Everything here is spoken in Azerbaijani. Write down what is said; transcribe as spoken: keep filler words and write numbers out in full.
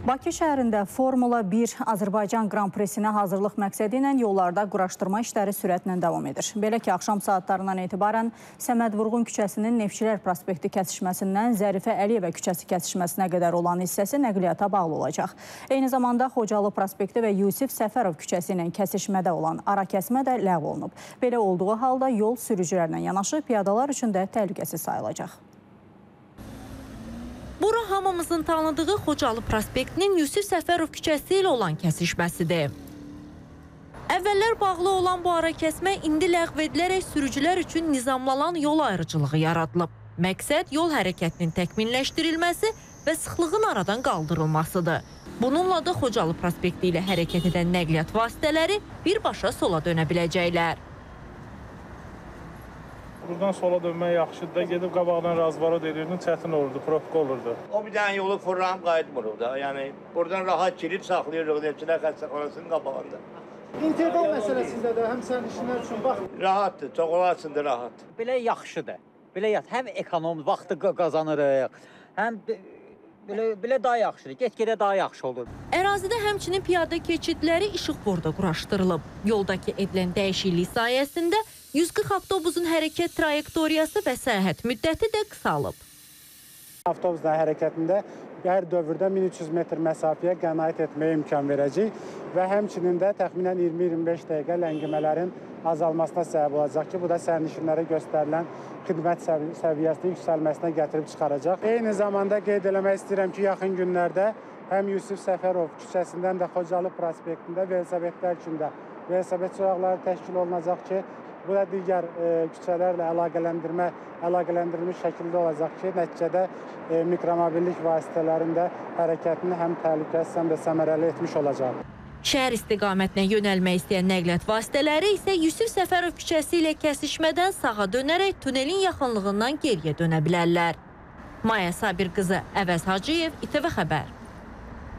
Bakı şəhərində Formula bir Azərbaycan Qran Prisinə hazırlıq məqsədi ilə yollarda quraşdırma işləri sürətlə davam edir. Belə ki, axşam saatlarından etibarən Səməd Vurğun küçəsinin Neftçilər prospekti kəsişməsindən Zərifə Əliyevə küçəsi kəsişməsinə qədər olan hissəsi nəqliyyata bağlı olacaq. Eyni zamanda Xocalı prospekti və Yusif Səfərov küçəsi ilə kəsişmədə olan ara kəsmə də ləğv olunub. Belə olduğu halda yol sürücülərlə yanaşı piyadalar üçün də təhlükəsiz sayılacaq. Bura hamımızın tanıdığı Xocalı prospektinin Yusif Səfərov küçəsi ilə olan kəsişməsidir. Əvvəllər bağlı olan bu ara kəsmə indi ləğv edilərək sürücülər üçün nizamlanan yol ayrıcılığı yaradılıb. Məqsəd yol hərəkətinin təkmilləşdirilməsi və sıxlığın aradan qaldırılmasıdır. Bununla da Xocalı prospekti ilə hərəkət edən nəqliyyat vasitələri birbaşa sola dönə biləcəklər. Buradan sola dönmək yaxşıdır da, gedib qabaqdan razvarot edirdin, çətin olurdu, profka olurdu. O bir dənə yolu fırlanıb qayıtmırıq da, yəni buradan rahat kilid saxlayırıq Neftçilər xəstəxanasının qabağında. İnterval məsələsində də həm sərnişinlər üçün bax. Rahatdır, çox olasındır rahat. Belə yaxşıdır, belə yat, həm ekonom vaxtı qazanırıq, həm belə, belə daha yaxşıdır, get-gedə daha yaxşı olur. Ərazidə həmçinin piyada keçidləri işıqborda quraşdırılıb. Yoldakı edilən dəyişiklik sayəsində yüz qırx avtobusun hərəkət trayektoriyası və səyahət müddəti də qısalıb. Avtobusların hərəkətində hər dövrdə min üç yüz metr məsafəyə qənaət etməyə imkan verəcək və həmçinin də təxminən iyirmi iyirmi beş dəqiqə ləngimələrin azalmasına səbəb olacaq ki, bu da sərnişinlərə göstərilən xidmət səviyyəsinin yüksəlməsinə gətirib çıxaracaq. Eyni zamanda qeyd eləmək istəyirəm ki, yaxın günlərdə həm Yusif Səfərov küçəsindən də Xocalı prospektində velosipedlər üçün də velosiped çolaqları təşkil olunacaq ki, bu da digər e, küçələrlə əlaqələndirmə, əlaqələndirilmiş şəkildə olacaq ki, nəticədə e, mikromobillik vasitələrində hərəkətini həm təhlükəsiz, həm də səmərəli etmiş olacaq. Şəhər istiqamətinə yönəlmək istəyən nəqliyyat vasitələri isə Yusif Səfərov küçəsi ilə kəsişmədən sağa dönərək tunelin yaxınlığından geriyə dönə bilərlər. Maya Sabir qızı, Əvəz Hacıyev, İTV Xəbər.